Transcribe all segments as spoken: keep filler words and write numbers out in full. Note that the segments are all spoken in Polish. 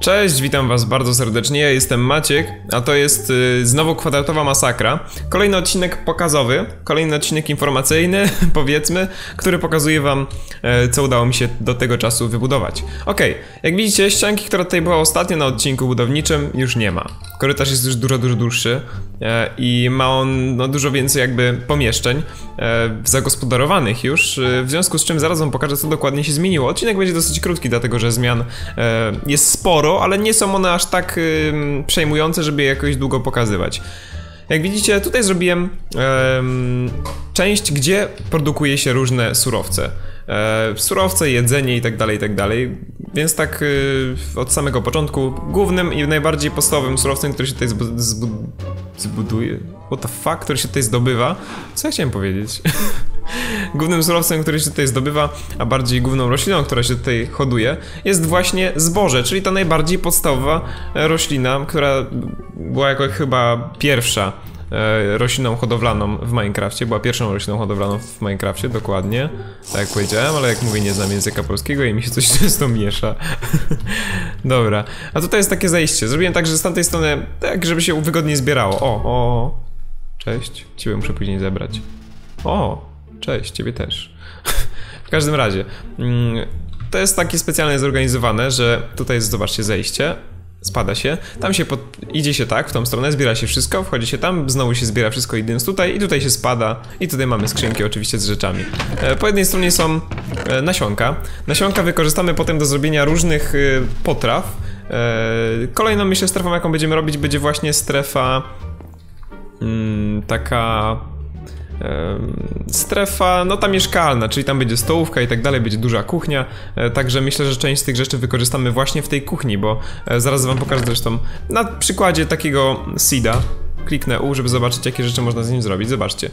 Cześć, witam was bardzo serdecznie, ja jestem Maciek, a to jest y, znowu kwadratowa masakra. Kolejny odcinek pokazowy, kolejny odcinek informacyjny, powiedzmy, który pokazuje wam, y, co udało mi się do tego czasu wybudować. Okej, okay. Jak widzicie, ścianki, która tutaj była ostatnio na odcinku budowniczym, już nie ma. Korytarz jest już dużo, dużo dłuższy y, i ma on no, dużo więcej jakby pomieszczeń y, zagospodarowanych już, y, w związku z czym zaraz wam pokażę, co dokładnie się zmieniło. Odcinek będzie dosyć krótki, dlatego że zmian y, jest sporo, ale nie są one aż tak y, przejmujące, żeby je jakoś długo pokazywać. Jak widzicie, tutaj zrobiłem y, część, gdzie produkuje się różne surowce. Y, surowce, jedzenie i tak dalej, i tak dalej. Więc tak y, od samego początku głównym i najbardziej podstawowym surowcem, który się tutaj zbu zbu zbuduje... What the fuck? Który się tutaj zdobywa? Co ja chciałem powiedzieć? Głównym surowcem, który się tutaj zdobywa, a bardziej główną rośliną, która się tutaj hoduje, jest właśnie zboże, czyli ta najbardziej podstawowa roślina, która była jako chyba pierwsza e, rośliną hodowlaną w Minecrafcie, była pierwszą rośliną hodowlaną w Minecrafcie, dokładnie, tak jak powiedziałem, ale jak mówię, nie znam języka polskiego i mi się coś często miesza. Dobra, a tutaj jest takie zejście, zrobiłem tak, że z tamtej strony, tak żeby się wygodniej zbierało. O, o, cześć, ciebie muszę później zebrać. O, cześć, ciebie też. W każdym razie, to jest takie specjalnie zorganizowane, że tutaj jest, zobaczcie, zejście, spada się, tam się pod... idzie się tak, w tą stronę, zbiera się wszystko, wchodzi się tam, znowu się zbiera wszystko idąc tutaj i tutaj się spada i tutaj mamy skrzynki oczywiście z rzeczami. Po jednej stronie są nasionka. Nasionka wykorzystamy potem do zrobienia różnych potraw. Kolejną, myślę, strefą, jaką będziemy robić, będzie właśnie strefa hmm, taka... strefa, no ta mieszkalna, czyli tam będzie stołówka i tak dalej, będzie duża kuchnia, także myślę, że część z tych rzeczy wykorzystamy właśnie w tej kuchni, bo zaraz wam pokażę zresztą na przykładzie takiego seeda. Kliknę U, żeby zobaczyć, jakie rzeczy można z nim zrobić. Zobaczcie.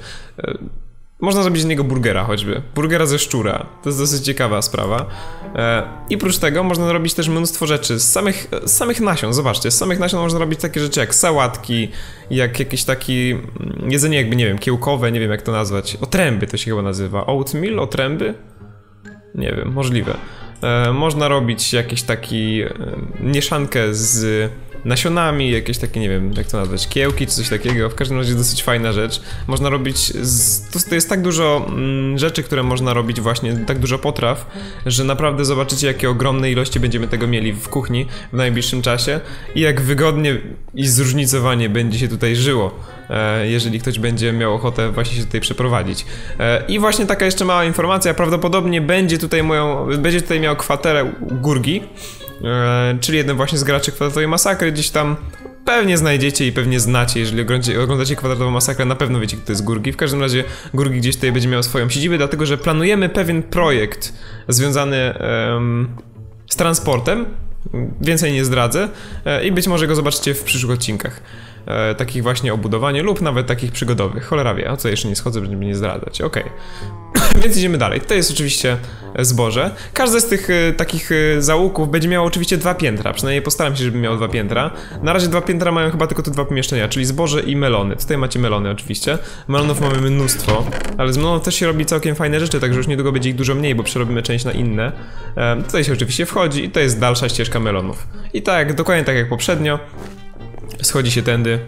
Można zrobić z niego burgera choćby. Burgera ze szczura. To jest dosyć ciekawa sprawa. E, I prócz tego można robić też mnóstwo rzeczy z samych, z samych nasion. Zobaczcie, z samych nasion można robić takie rzeczy jak sałatki, jak jakieś takie jedzenie jakby, nie wiem, kiełkowe, nie wiem jak to nazwać. Otręby to się chyba nazywa. Oatmeal? Otręby? Nie wiem, możliwe. E, można robić jakieś taki e, mieszankę z nasionami, jakieś takie, nie wiem, jak to nazwać, kiełki czy coś takiego. W każdym razie dosyć fajna rzecz. Można robić, z, to, to jest tak dużo mm, rzeczy, które można robić właśnie, tak dużo potraw, że naprawdę zobaczycie, jakie ogromne ilości będziemy tego mieli w kuchni w najbliższym czasie i jak wygodnie i zróżnicowanie będzie się tutaj żyło, e, jeżeli ktoś będzie miał ochotę właśnie się tutaj przeprowadzić. E, I właśnie taka jeszcze mała informacja, prawdopodobnie będzie tutaj moją, będzie tutaj miał kwaterę Gurgi, e, czyli jeden właśnie z graczy kwadratowej masakry. Gdzieś tam pewnie znajdziecie i pewnie znacie, jeżeli oglądacie, oglądacie kwadratową masakrę, na pewno wiecie, kto to jest Gurgi. W każdym razie Gurgi gdzieś tutaj będzie miał swoją siedzibę, dlatego że planujemy pewien projekt związany um, z transportem. Więcej nie zdradzę e, i być może go zobaczycie w przyszłych odcinkach. E, takich właśnie o budowaniu lub nawet takich przygodowych. Cholera wie, a co jeszcze nie schodzę, żeby nie zdradzać. Okej. Okay. Więc idziemy dalej. To jest oczywiście zboże. Każde z tych e, takich e, zaułków będzie miało oczywiście dwa piętra. Przynajmniej postaram się, żeby miało dwa piętra. Na razie dwa piętra mają chyba tylko te dwa pomieszczenia, czyli zboże i melony. Tutaj macie melony oczywiście. Melonów mamy mnóstwo, ale z melonów też się robi całkiem fajne rzeczy, także już niedługo będzie ich dużo mniej, bo przerobimy część na inne. E, tutaj się oczywiście wchodzi i to jest dalsza ścieżka melonów. I tak, dokładnie tak jak poprzednio. Schodzi się tędy.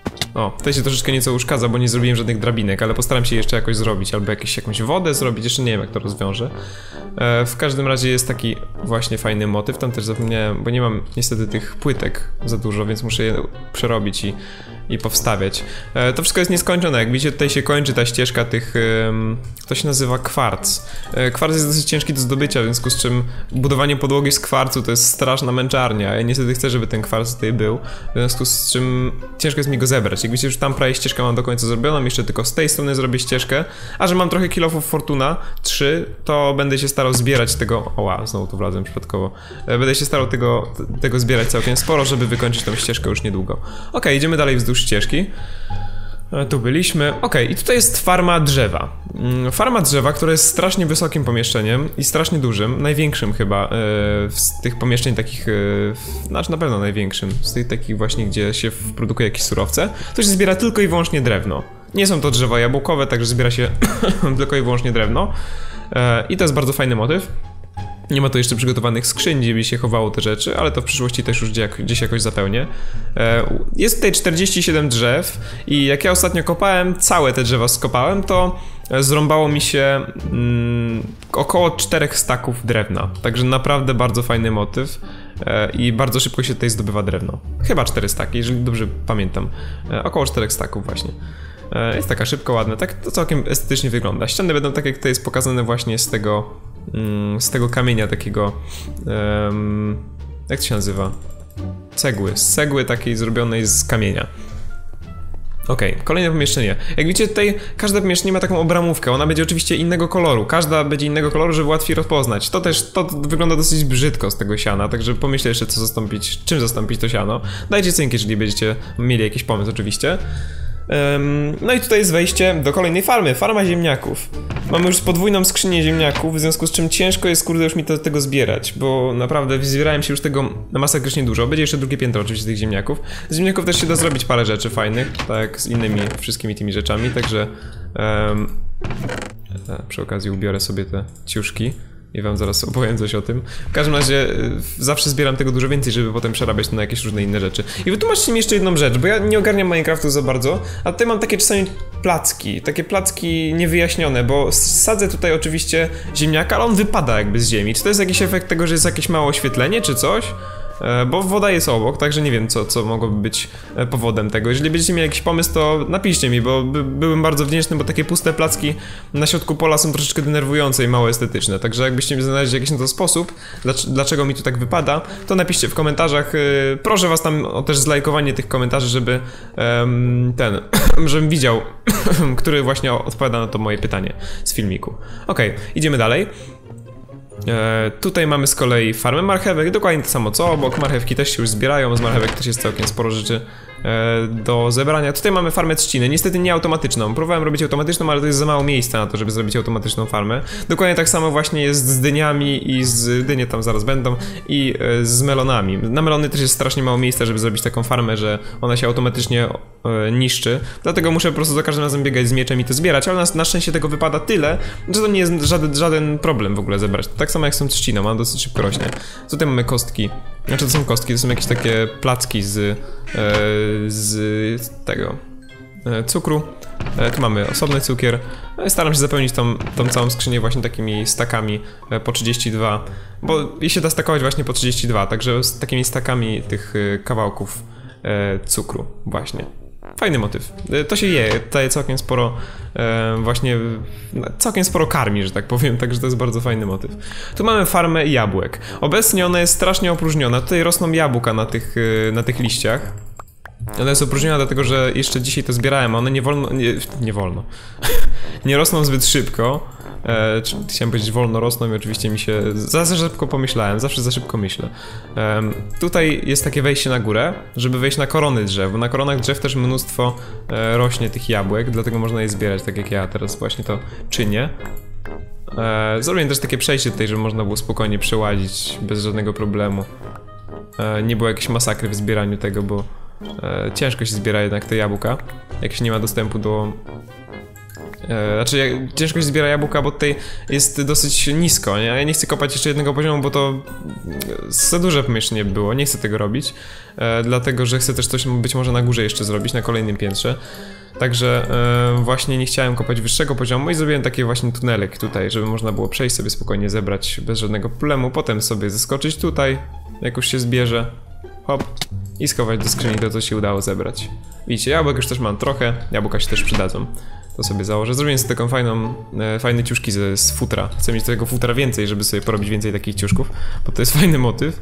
O, tutaj się troszeczkę nieco uszkadza, bo nie zrobiłem żadnych drabinek, ale postaram się jeszcze jakoś zrobić, albo jakieś, jakąś wodę zrobić, jeszcze nie wiem jak to rozwiążę. E, w każdym razie jest taki właśnie fajny motyw, tam też zapomniałem, bo nie mam niestety tych płytek za dużo, więc muszę je przerobić i, i powstawiać. E, to wszystko jest nieskończone, jak widzicie tutaj się kończy ta ścieżka tych, e, to się nazywa kwarc. E, kwarc jest dosyć ciężki do zdobycia, w związku z czym budowanie podłogi z kwarcu to jest straszna męczarnia, ja niestety chcę, żeby ten kwarc tutaj był, w związku z czym ciężko jest mi go zebrać. Jak widzicie, już tam prawie ścieżkę mam do końca zrobioną, jeszcze tylko z tej strony zrobię ścieżkę, a że mam trochę kilofów Fortuna, trzy, to będę się starał zbierać tego, oła, znowu tu wlazłem przypadkowo, będę się starał tego, tego zbierać całkiem sporo, żeby wykończyć tą ścieżkę już niedługo. Ok, idziemy dalej wzdłuż ścieżki. Tu byliśmy. Ok, i tutaj jest farma drzewa. Farma drzewa, która jest strasznie wysokim pomieszczeniem i strasznie dużym, największym chyba z tych pomieszczeń takich, znaczy na pewno największym, z tych takich właśnie, gdzie się produkuje jakieś surowce. To się zbiera tylko i wyłącznie drewno. Nie są to drzewa jabłkowe, także zbiera się tylko i wyłącznie drewno. I to jest bardzo fajny motyw. Nie ma tu jeszcze przygotowanych skrzyń, gdzie by się chowało te rzeczy, ale to w przyszłości też już gdzieś jakoś zapełnię. Jest tutaj czterdzieści siedem drzew i jak ja ostatnio kopałem, całe te drzewa skopałem, to zrąbało mi się mm, około czterech staków drewna. Także naprawdę bardzo fajny motyw i bardzo szybko się tutaj zdobywa drewno. Chyba cztery staki, jeżeli dobrze pamiętam. Około czterech staków właśnie. Jest taka szybko, ładna, tak to całkiem estetycznie wygląda. Ściany będą tak jak tutaj jest pokazane właśnie z tego z tego kamienia takiego um, jak to się nazywa? Cegły, z cegły takiej zrobionej z kamienia. Okej, okay, kolejne pomieszczenie. Jak widzicie tutaj każde pomieszczenie ma taką obramówkę, ona będzie oczywiście innego koloru, każda będzie innego koloru, żeby łatwiej rozpoznać. To też, to wygląda dosyć brzydko z tego siana, także pomyślę jeszcze co zastąpić, czym zastąpić to siano. Dajcie cynki, jeżeli będziecie mieli jakiś pomysł oczywiście. Um, no i tutaj jest wejście do kolejnej farmy, farma ziemniaków. Mamy już podwójną skrzynię ziemniaków, w związku z czym ciężko jest kurde już mi to, tego zbierać, bo naprawdę zbierałem się już tego masakrycznie dużo. Będzie jeszcze drugie piętro oczywiście tych ziemniaków. Z ziemniaków też się da zrobić parę rzeczy fajnych, tak z innymi wszystkimi tymi rzeczami, także um, przy okazji ubiorę sobie te ciuszki i wam zaraz opowiem coś o tym. W każdym razie zawsze zbieram tego dużo więcej, żeby potem przerabiać to na jakieś różne inne rzeczy. I wytłumaczcie mi jeszcze jedną rzecz, bo ja nie ogarniam Minecraftu za bardzo, a tutaj mam takie czasami placki, takie placki niewyjaśnione, bo sadzę tutaj oczywiście ziemniaka, ale on wypada jakby z ziemi. Czy to jest jakiś efekt tego, że jest jakieś małe oświetlenie, czy coś? Bo woda jest obok, także nie wiem co, co mogłoby być powodem tego. Jeżeli będziecie mieli jakiś pomysł, to napiszcie mi, bo by, byłbym bardzo wdzięczny, bo takie puste placki na środku pola są troszeczkę denerwujące i mało estetyczne. Także jakbyście mi znaleźli jakiś na to sposób, dlaczego mi to tak wypada, to napiszcie w komentarzach. Proszę was tam o też zlajkowanie tych komentarzy, żeby um, ten, żebym widział, który właśnie odpowiada na to moje pytanie z filmiku. Okej, okay, idziemy dalej. E, tutaj mamy z kolei farmę marchewek, dokładnie to samo co obok, marchewki też się już zbierają, z marchewek też jest całkiem sporo rzeczy e, do zebrania. Tutaj mamy farmę trzciny, niestety nie automatyczną, próbowałem robić automatyczną, ale to jest za mało miejsca na to, żeby zrobić automatyczną farmę. Dokładnie tak samo właśnie jest z dyniami i z dynie tam zaraz będą i e, z melonami. Na melony też jest strasznie mało miejsca, żeby zrobić taką farmę, że ona się automatycznie e, niszczy, dlatego muszę po prostu za każdym razem biegać z mieczem i to zbierać, ale na, na szczęście tego wypada tyle, że to nie jest żaden, żaden problem w ogóle zebrać. Tak samo jak z tą trzciną, ona dosyć szybko rośnie. Tutaj mamy kostki, znaczy to są kostki, to są jakieś takie placki z, e, z tego e, cukru. E, tu mamy osobny cukier. E, staram się zapełnić tą, tą całą skrzynię właśnie takimi stakami e, po trzydzieści dwa, bo i się da stakować właśnie po trzydzieści dwa, także z takimi stakami tych e, kawałków e, cukru właśnie. Fajny motyw. To się je, daje całkiem sporo e, właśnie, całkiem sporo karmi, że tak powiem, także to jest bardzo fajny motyw. Tu mamy farmę jabłek. Obecnie ona jest strasznie opróżniona, tutaj rosną jabłka na tych, na tych liściach. Ona jest opróżniona dlatego, że jeszcze dzisiaj to zbierałem, a one nie wolno, nie, nie wolno, nie rosną zbyt szybko. E, czy, chciałem powiedzieć wolno rosną i oczywiście mi się, za, za szybko pomyślałem, zawsze za szybko myślę. E, tutaj jest takie wejście na górę, żeby wejść na korony drzew, bo na koronach drzew też mnóstwo e, rośnie tych jabłek, dlatego można je zbierać, tak jak ja teraz właśnie to czynię. E, zrobiłem też takie przejście tutaj, żeby można było spokojnie przełazić bez żadnego problemu. E, nie było jakiejś masakry w zbieraniu tego, bo e, ciężko się zbiera jednak te jabłka, jak się nie ma dostępu do... E, znaczy, jak, ciężko się zbiera jabłka, bo tutaj jest dosyć nisko, nie? Ja nie chcę kopać jeszcze jednego poziomu, bo to za duże pomieszczenie było, nie chcę tego robić, e, dlatego, że chcę też coś być może na górze jeszcze zrobić, na kolejnym piętrze. Także e, właśnie nie chciałem kopać wyższego poziomu i zrobiłem taki właśnie tunelek tutaj, żeby można było przejść sobie spokojnie, zebrać bez żadnego problemu, potem sobie zeskoczyć tutaj, jak już się zbierze, hop, i schować do skrzyni to, co się udało zebrać. Widzicie, jabłek już też mam trochę, jabłka się też przydadzą. To sobie założę. Zrobiłem sobie taką fajną, e, fajne ciuszki z, z futra. Chcę mieć tego futra więcej, żeby sobie porobić więcej takich ciuszków, bo to jest fajny motyw.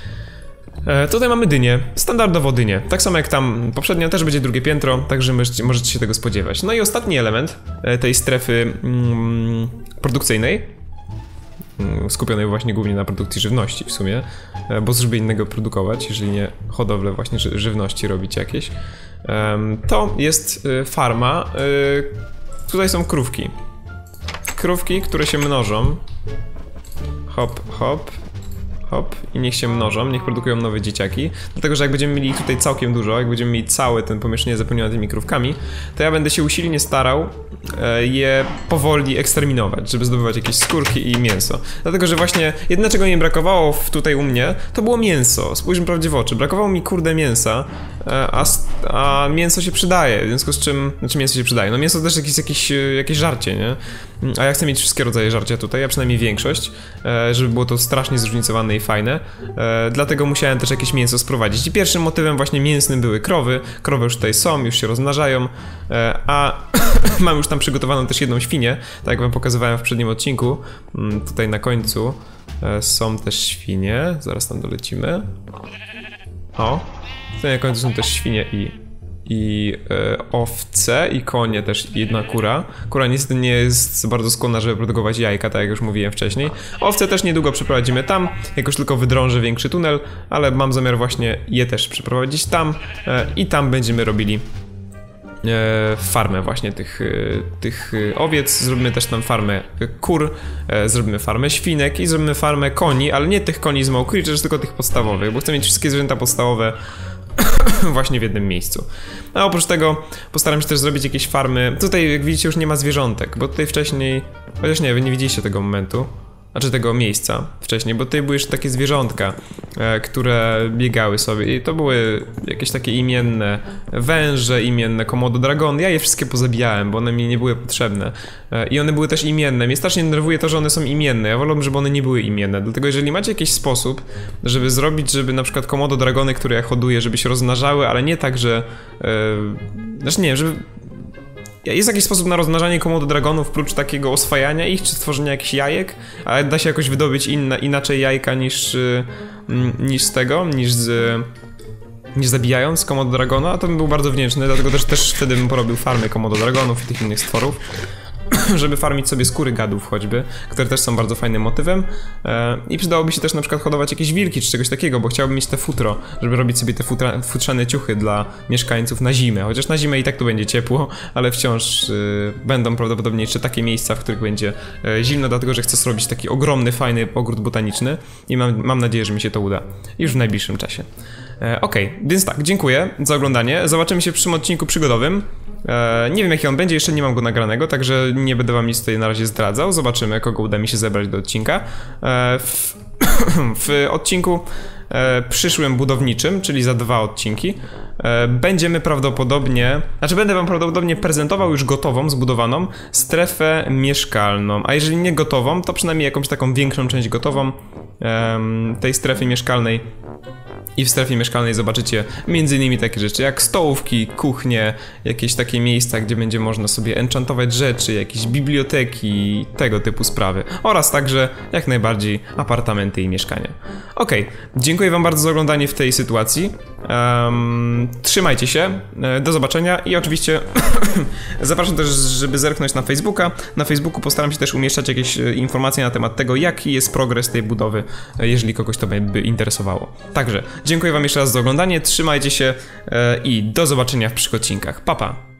E, tutaj mamy dynię, standardowo dynię. Tak samo jak tam poprzednio, też będzie drugie piętro, także możecie, możecie się tego spodziewać. No i ostatni element e, tej strefy mm, produkcyjnej, mm, skupionej właśnie głównie na produkcji żywności w sumie, e, bo cóż by innego produkować, jeżeli nie hodowlę właśnie ży żywności robić jakieś. Um, to jest y, farma, y, tutaj są krówki. Krówki, które się mnożą. Hop, hop, hop, i niech się mnożą, niech produkują nowe dzieciaki. Dlatego, że jak będziemy mieli ich tutaj całkiem dużo, jak będziemy mieli całe ten pomieszczenie zapełnione tymi krówkami, to ja będę się usilnie starał e, je powoli eksterminować, żeby zdobywać jakieś skórki i mięso. Dlatego, że właśnie jedyne, czego mi brakowało w, tutaj u mnie, to było mięso. Spójrzmy prawdzie w oczy. Brakowało mi kurde mięsa, e, a, a mięso się przydaje, w związku z czym, znaczy mięso się przydaje, no mięso to też jakieś, jakieś, jakieś żarcie, nie? A ja chcę mieć wszystkie rodzaje żarcia tutaj, a przynajmniej większość, e, żeby było to strasznie zróżnicowane i fajne. E, dlatego musiałem też jakieś mięso sprowadzić. I pierwszym motywem właśnie mięsnym były krowy. Krowy już tutaj są, już się rozmnażają, e, a mam już tam przygotowaną też jedną świnię, tak jak wam pokazywałem w poprzednim odcinku. Mm, tutaj na końcu e, są też świnie, zaraz tam dolecimy. O, tutaj na końcu są też świnie i i e, owce, i konie też, i jedna kura. Kura niestety nie jest bardzo skłonna, żeby produkować jajka, tak jak już mówiłem wcześniej. Owce też niedługo przeprowadzimy tam, jakoś tylko wydrążę większy tunel, ale mam zamiar właśnie je też przeprowadzić tam e, i tam będziemy robili e, farmę właśnie tych, e, tych owiec. Zrobimy też tam farmę kur, e, zrobimy farmę świnek i zrobimy farmę koni, ale nie tych koni z Smoke Creatures, tylko tych podstawowych, bo chcę mieć wszystkie zwierzęta podstawowe właśnie w jednym miejscu. A oprócz tego postaram się też zrobić jakieś farmy. Tutaj, jak widzicie, już nie ma zwierzątek, bo tutaj wcześniej... Chociaż nie, wy nie widzieliście tego momentu. Znaczy tego miejsca wcześniej, bo tutaj były jeszcze takie zwierzątka, e, które biegały sobie i to były jakieś takie imienne węże, imienne komodo dragony. Ja je wszystkie pozabijałem, bo one mi nie były potrzebne. E, I one były też imienne. Mnie strasznie denerwuje to, że one są imienne. Ja wolałbym, żeby one nie były imienne. Dlatego jeżeli macie jakiś sposób, żeby zrobić, żeby na przykład komodo dragony, które ja hoduję, żeby się rozmnażały, ale nie tak, że... E, znaczy nie wiem, żeby... Jest jakiś sposób na rozmnażanie komodo dragonów, prócz takiego oswajania ich, czy stworzenia jakichś jajek, ale da się jakoś wydobyć inna, inaczej jajka niż, niż z tego, niż z... niż zabijając komodo dragona, a to bym był bardzo wdzięczny, dlatego też, też wtedy bym porobił farmy komodo dragonów i tych innych stworów. Żeby farmić sobie skóry gadów choćby, które też są bardzo fajnym motywem. e, I przydałoby się też na przykład hodować jakieś wilki czy czegoś takiego, bo chciałbym mieć te futro, żeby robić sobie te futra, futrzane ciuchy dla mieszkańców na zimę. Chociaż na zimę i tak tu będzie ciepło, ale wciąż e, będą prawdopodobnie jeszcze takie miejsca, w których będzie e, zimno, dlatego że chcę zrobić taki ogromny, fajny ogród botaniczny i mam, mam nadzieję, że mi się to uda już w najbliższym czasie. E, Okej, okay, więc tak, dziękuję za oglądanie. Zobaczymy się w przyszłym odcinku przygodowym. E, nie wiem jaki on będzie, jeszcze nie mam go nagranego, także nie będę wam nic tutaj na razie zdradzał. Zobaczymy, kogo uda mi się zebrać do odcinka. E, w, w odcinku e, przyszłym budowniczym, czyli za dwa odcinki, e, będziemy prawdopodobnie, znaczy będę wam prawdopodobnie prezentował już gotową, zbudowaną strefę mieszkalną, a jeżeli nie gotową, to przynajmniej jakąś taką większą część gotową e, tej strefy mieszkalnej. I w strefie mieszkalnej zobaczycie między innymi takie rzeczy jak stołówki, kuchnie, jakieś takie miejsca, gdzie będzie można sobie enchantować rzeczy, jakieś biblioteki, tego typu sprawy. Oraz także jak najbardziej apartamenty i mieszkania. Okej, okay, dziękuję wam bardzo za oglądanie w tej sytuacji. Um, trzymajcie się, do zobaczenia i oczywiście zapraszam też, żeby zerknąć na Facebooka. Na Facebooku postaram się też umieszczać jakieś informacje na temat tego, jaki jest progres tej budowy, jeżeli kogoś to by interesowało. Także dziękuję wam jeszcze raz za oglądanie, trzymajcie się i do zobaczenia w przyszłych odcinkach. Pa, pa!